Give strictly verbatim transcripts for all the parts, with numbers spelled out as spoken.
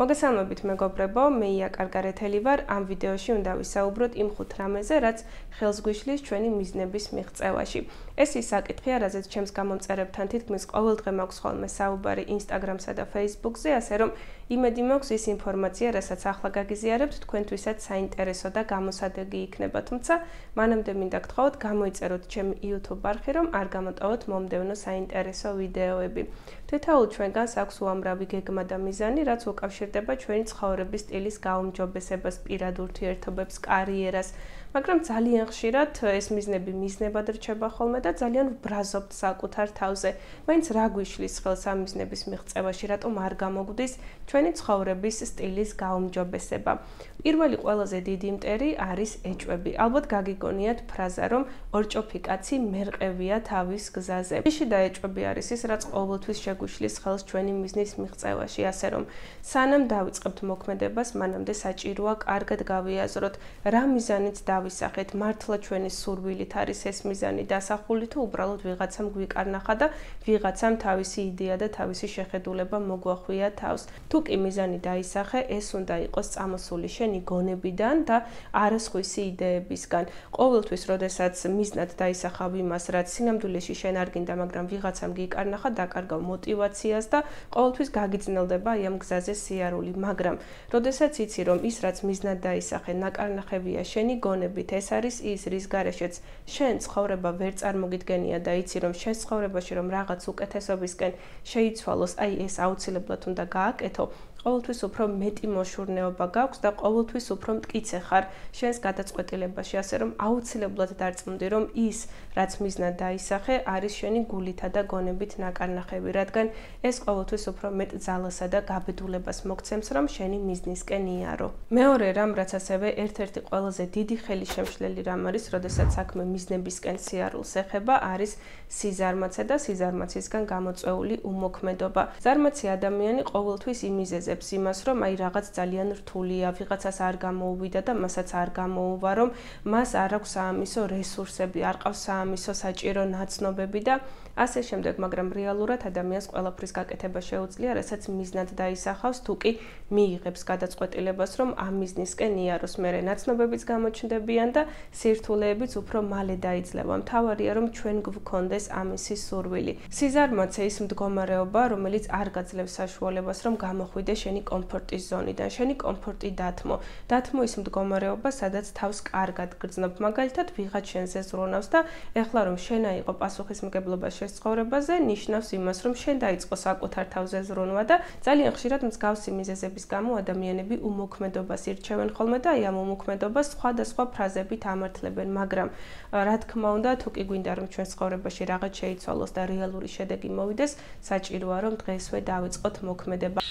მოგესალმებით მეგობრებო, მე იაკარგარეთელი ვარ. ამ ვიდეოში უნდა ვისაუბროთ იმ ხუთ რამეზე, რაც ხელს გიშლის ჩვენი მიზნების მიღწევაში. ეს ის საკითხია, რაზეც ჩემს გამომწერებთან თითქმის ყოველდღე მაქვს ხოლმე საუბარი Instagram-სა და Facebook-ზე, ასე რომ იმედი მაქვს ის ინფორმაცია, რასაც ახლა გაგიზიარებთ, თქვენთვისაც საინტერესო და გამოსადეგი იქნება. თუმცა, მანამდე მინდა გთხოვოთ, გამოიწეროთ ჩემი YouTube არხი, რომ არ გამოტოვოთ მომდევნო საინტერესო ვიდეოები. თითოეულ ჩვენგანს აქვს უამრავი გეგმა და მიზანი, რაც უკავშირდება ჩვენი ცხოვრების სტილის გაუმჯობესებას, პირად ურთიერთობებს, კარიერას. მაგრამ ძალიან ხშირად ეს მიზნები მიზნებად რჩება ხოლმე და ძალიან ვბრაზობთ საკუთარ თავზე. მაინც რა გვიშლის ხელს ამ მიზნების მიღწევაში, რატომ არ გამოგვდის ჩვენი ცხოვრების სტილის გაუმჯობესება. პირველი ყველაზე დიდი მტერი არის ეჭვები. ალბათ გაგიგონიათ ფრაზა, რომ ორჭოფი კაცი მერყევია თავის გზაზე. იში და ეჭვები არის ის, რაც ყოველთვის შეგვიშლის ხელს ჩვენი მიზნის მიღწევაში, ასე რომ სანამ დავიწყებთ მოქმედებას, მანამდე საჭიროა კარგად გავიაზროთ, რა მიზანით დავისახეთ, მართლა ჩვენი სურვილით არის ეს მიზანი დასახული თუ უბრალოდ ვიღაცამ გვიკარნახა და ვიღაცამ თავისი იდეა და თავისი შეხედულება მოგვახვია თავს. თუ კი მიზანი დაისახე, ეს უნდა იყოს წამოსული შენი გონებიდან და არასხვისი იდეებისგან. ყოველთვის, როდესაც მიზნად დაისახავ იმას, რაც სინამდვილეში შენ არ გინდა, მაგრამ ვიღაცამ გიკარნახა, დაკარგავ მოტივაციას და ყოველთვის გაგიძნელდება აი ამ გზაზე სიარული. მაგრამ, როდესაც იცი, რომ ის, რაც მიზნად დაისახე, ნაკარნახებია შენი გონებით, ეს არის ის, რის გარეშეც შენ ცხოვრება ვერ წარმოგიდგენია და იცი, რომ შენ ცხოვრებაში რომ რაღაც უკეთესობისკენ შეიცვალოს, აი ეს აუცილებლად უნდა გააკეთო. ყოველთვის უფრო მეტი მოშურნეობა გაქვს და ყოველთვის უფრო მტკიცე ხარ შენს გადაწყვეტილებაში, ასე რომ აუცილებლად დარწმუნდი, რომ ის, რაც მიზნად დაისახე, არის შენი გულითა და გონებით ნაკარნახები, რადგან ეს ყოველთვის უფრო მეტ ძალასა და გაბედულებას მოგცემს, რომ შენი მიზნისკენ იარო. მეორე რამ, რაც ასევე ერთ-ერთი ყველაზე დიდი ხელისშემშლელი რამ არის, როდესაც საქმე მიზნებისკენ სიარულს ეხება, არის სიზარმაცე და სიზარმაცისგან გამოწვეული უმოქმედობა. ზარმაცი ადამიანი ყოველთვის იმიზეზე იმას, რომ აი რაღაც ძალიან რთულია, ვიღაცას არ გამოუვიდა და მასაც არ გამოუვა, რომ მას არ აქვს საამისო რესურსები, არ ყავს საამისო საჭირო ნაცნობები და ასე შემდეგ, მაგრამ რეალურად ადამიანს ყველაფრის გაკეთება შეუძლია, რასაც მიზნად დაისახავს, თუ კი მიიღებს გადაწყვეტილებას, რომ ამ მიზნისკენ იაროს, მერე ნაცნობებიც გამოჩნდებიან და სირთულეებიც უფრო მალე დაიძლევა. მთავარია, რომ ჩვენ გვქონდეს ამისი სურვილი. სიზარმაცე ის მდგომარეობა, რომელიც არ გაძლევს საშუალებას, რომ გამოხვიდე შენი კომფორტის ზონიდან, შენი კომფორტი დათმო. დათმო ის მდგომარეობა, სადაც თავს კარგად გრძნობ, მაგალითად ვიღაც შენზე ზრუნავს და ეხლა რომ შენ აიყო პასუხისმგებლობა შენ ცხოვრებაზე, ნიშნავს იმას, რომ შენ დაიწყო საკუთარ თავზე ზრუნვა და ძალიან ხშირად მსგავსი მიზეზების გამო ადამიანები უმოქმედობას ირჩევენ ხოლმე და აი ამ უმოქმედობას სხვადასხვა ფრაზებით ამართლებენ, მაგრამ რა თქმა უნდა, თუ კი გვინდა რომ ჩვენ ცხოვრებაში რაღაც შეიცვალოს და რეალური შედეგი მოვიდეს, საჭიროა რომ დღესვე დავიწყოთ მოქმედება.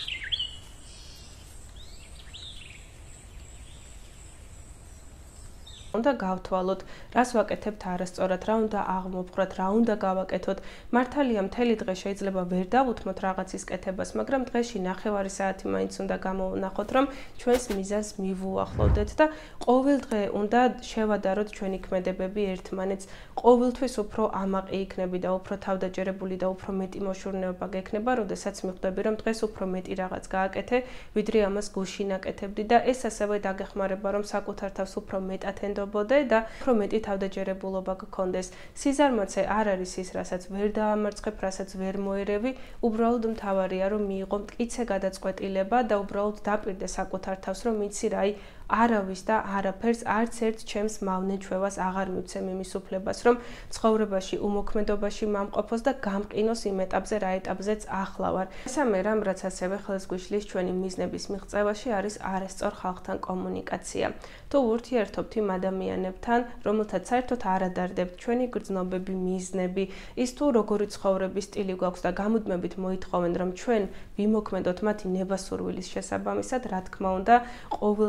უნდა გავთვალოთ, რას ვაკეთებთ არასწორად, რა უნდა აღმოვხვრათ, რა უნდა გავაკეთოთ. მართალია მთელი დღე შეიძლება ვერ დავუთმოთ რაღაცის კეთებას, მაგრამ დღეში ნახევარი საათი მაინც უნდა გამოვნახოთ, რომ ჩვენს მიზანს მივუახლოვდეთ და ყოველ დღე უნდა შევადაროთ ჩვენი ქმედებები ერთმანეთს. ყოველთვის უფრო ამაყი იქნები და უფრო თავდაჯერებული და უფრო მეტი მოშურნეობა გექნება, როდესაც მიხვდები, რომ დღეს უფრო მეტი რაღაც გააკეთე, ვიდრე ამას გუშინ აკეთებდი და ეს ასევე დაგეხმარება, რომ საკუთარ თავს უფრო მეტად და უფრო მეტი თავდაჯერებულობა გქონდეს. სიზარმაცე არ არის ის, რასაც ვერ დაამარცხებ, რასაც ვერ მოერევი, უბრალოდ მთავარია, რომ მიიღო მტკიცე გადაწყვეტილება და უბრალოდ დაპირდე საკუთარ თავს, რომ იცი რა, აი არავის და არაფერს არც ერთ ჩემს მავნე ჩვევას აღარ მივცემ იმის უფლებას, რომ ცხოვრებაში უმოქმედობაში მამყოფოს და გამყინოს იმ ეტაპზე, რა ეტაპზეც ახლა ვარ. მესამე რამ, რაც ასევე ხელს გვიშლის ჩვენი მიზნების მიღწევაში, არის არასწორ ხალხთან კომუნიკაცია. თუ ურთიერთობთ იმ ადამიანებთან, რომელთაც საერთოდ არ ადარდებთ ჩვენი გრძნობები, მიზნები, ის თუ როგორი ცხოვრების სტილი გვაქვს და გამუდმებით მოითხოვენ, რომ ჩვენ ვიმოქმედოთ მათი ნება-სურვილის შესაბამისად, რა თქმა უნდა, ყოველთვის გაგვი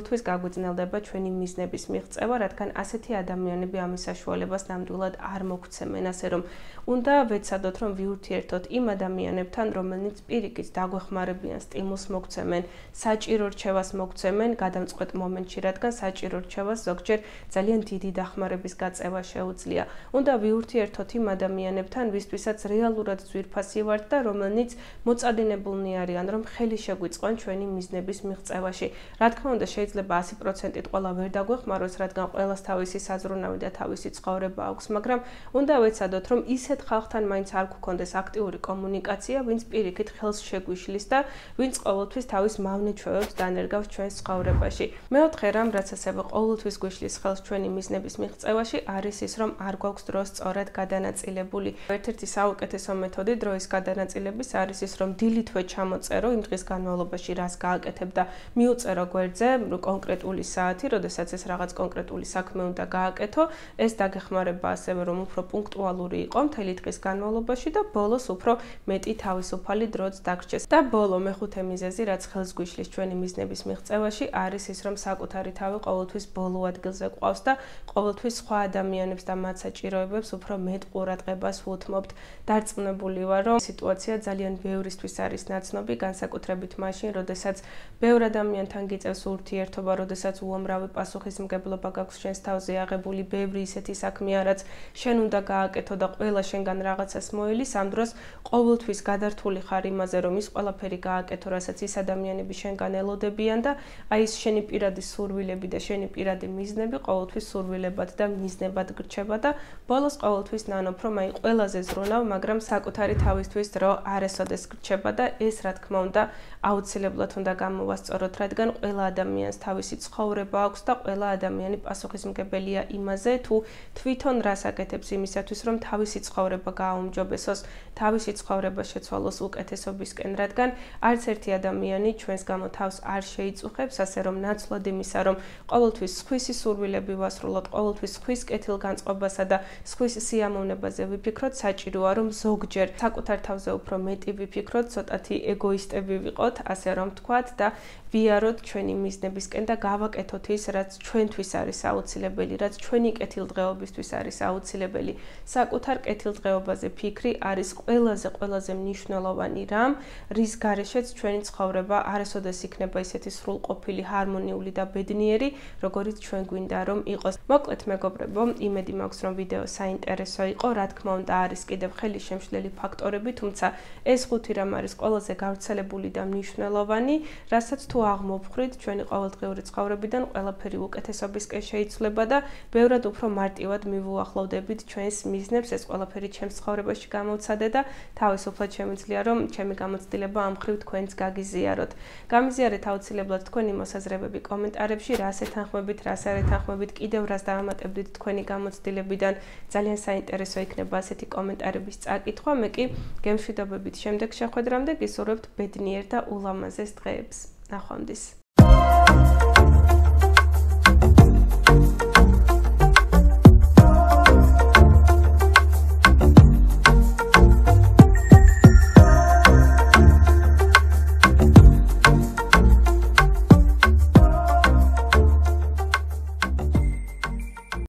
გაუგრძნელდება ჩვენი მიზნების მიღწევა, რადგან ასეთი ადამიანები ამის საშუალებას ნამდვილად არ მოგცემენ, ასე რომ უნდა ვეცადოთ, რომ ვიურთიერთოთ იმ ადამიანებთან, რომელნიც პირიქით დაგვეხმარებიან, სტიმულს მოგცემენ, საჭირო რჩევას მოგცემენ გადამწყვეტ მომენტში, რადგან საჭირო რჩევას ზოგჯერ ძალიან დიდი დახმარების გაწევა შეუძლია. უნდა ვიურთიერთოთ იმ ადამიანებთან, ვისთვისაც რეალურად ძვირფასი ვართ და რომელნიც მოწადინებულნი არიან, რომ ხელი შეგვიწყონ ჩვენი მიზნების მიღწევაში. რა თქმა უნდა, შეიძლება ასი პროცენტით ყველა ვერ დაგვეხმაროს, რადგან ყველას თავისი საზრუნავი და თავისი ცხოვრება აქვს, მაგრამ უნდა ვეცადოთ, რომ ისეთ ხალხთან მაინც არ გვქონდეს აქტიური კომუნიკაცია, ვინც პირიქით ხელს შეგვიშლის და ვინც ყოველთვის თავის მავნე ჩვევებს დანერგავს ჩვენს ცხოვრებაში. მეოთხე რამ, რაც ასევე ყოველთვის გვიშლის ხელს ჩვენი მიზნების მიღწევაში, არის ის, რომ არ გვაქვს დრო სწორად გადანაწილებული. ერთ-ერთი საუკეთესო მეთოდი დროის გადანაწილების არის ის, რომ დილითვე ჩამოწერო იმ დღის განმავლობაში, რას გააკეთებ და მიუწერო გვერდზე კონკრეტული საათი, როდესაც ეს რაღაც კონკრეტული საქმე უნდა გააკეთო. ეს დაგეხმარება ასევე, რომ უფრო პუნქტუალური იყო მთელი დღის განმავლობაში და ბოლოს უფრო მეტი თავისუფალი დროც დაგრჩეს. და ბოლო მეხუთე მიზეზი, რაც ხელს გვიშლის ჩვენი მიზნების მიღწევაში, არის ის, რომ საკუთარი თავი ყოველთვის ბოლო ადგილზე გვყავს და ყოველთვის სხვა ადამიანებს და მათ საჭიროებებს უფრო მეტ ყურადღებას ვუთმობთ. დარწმუნებული ვარ, რომ სიტუაცია ძალიან ბევრისთვის არის ნაცნობი, განსაკუთრებით მაშინ, როდესაც ბევრ ადამიანთან გიწევს ურთიერთობა, როდესაც უამრავი პასუხისმგებლობა გაქვს შენს თავზე აღებული, ბევრი ისეთი საქმეა, რაც შენ უნდა გააკეთო და ყველა შენგან რაღაცას მოელის, ამ დროს ყოველთვის გადართული ხარ იმაზე, რომ ის ყველაფერი გააკეთო, რასაც ის ადამიანები შენგან ელოდებიან და აი ეს შენი პირადი სურვილები და შენი პირადი მიზნები ყოველთვის სურვილებად და მიზნებად გრჩება და ბოლოს ყოველთვის ნანობ, რომ აი ყველაზე ზრუნავ, მაგრამ საკუთარი თავისთვის დრო არასოდეს გრჩება და ეს რა თქმა უნდა აუცილებლად უნდა გამოვასწოროთ, რადგან ყველა ადამიანს თავისი ცხოვრება აქვს და ყველა ადამიანი პასუხისმგებელია იმაზე, თუ თვითონ რას აკეთებს იმისათვის, რომ თავისი ცხოვრება გააუმჯობესოს, თავისი ცხოვრება შეცვალოს უკეთესობისკენ, რადგან არც ერთი ადამიანი ჩვენს გამო თავს არ შეიწუხებს, ასე რომ ნაცვლად იმისა, რომ ყოველთვის სხვისი სურვილები ვასრულოთ, ყოველთვის სხვის კეთილგანწყობასა და სხვის სიამოვნებაზე ვიფიქროთ, საჭიროა, რომ ზოგჯერ საკუთარ თავზე უფრო მეტი ვიფიქროთ, ცოტათი ეგოისტები ვიყოთ, ასე რომ ვთქვათ და ვიაროთ ჩვენი მიზნებისკენ და გავაკეთოთ ის, რაც ჩვენთვის არის აუცილებელი, რაც ჩვენი კეთილდღეობისთვის არის აუცილებელი. საკუთარ კეთილდღეობაზე ფიქრი არის ყველაზე ყველაზე მნიშვნელოვანი რამ, რის გარეშეც ჩვენი ცხოვრება არასოდეს იქნება ისეთი სრულყოფილი, ჰარმონიული და ბედნიერი, როგორიც ჩვენ გვინდა რომ იყოს. მოკლედ მეგობრებო, იმედი მაქვს, რომ ვიდეო საინტერესო იყო, რა თქმა უნდა არის კიდევ ხელი შემშლელი ფაქტორები, თუმცა ეს ხუთი რამ არის ყველაზე გავრცელებული და მნიშვნელოვანი, რასაც თუ აღმოვხვრით, ჩვენი ყოველდღიური ცხოვრებიდან ყველაფერი უკეთესობისკენ შეიცვლება და ბევრად უფრო მარტივად მივუახლოვდებით ჩვენს მიზნებს, ეს ყველაფერი ჩემს ცხოვრებაში გამოვცადე და თავისუფლად შემიძლია, რომ ჩემი გამოცდილება ამ მხრივ თქვენც გაგიზიაროთ. გამიზიარეთ აუცილებლად თქვენი მოსაზრებები კომენტარებში, რას ეთანხმებით, რას არ ეთანხმებით, კიდევ რას დაამატებდით თქვენი გამოცდილებიდან. ძალიან საინტერესო იქნება ასეთი კომენტარების წაკითხვა. მე კი გემშვიდობებით შემდეგ შეხვედრამდე გისურვებთ ბედნიერ და ულამაზეს დღეებს. ნახვამდის.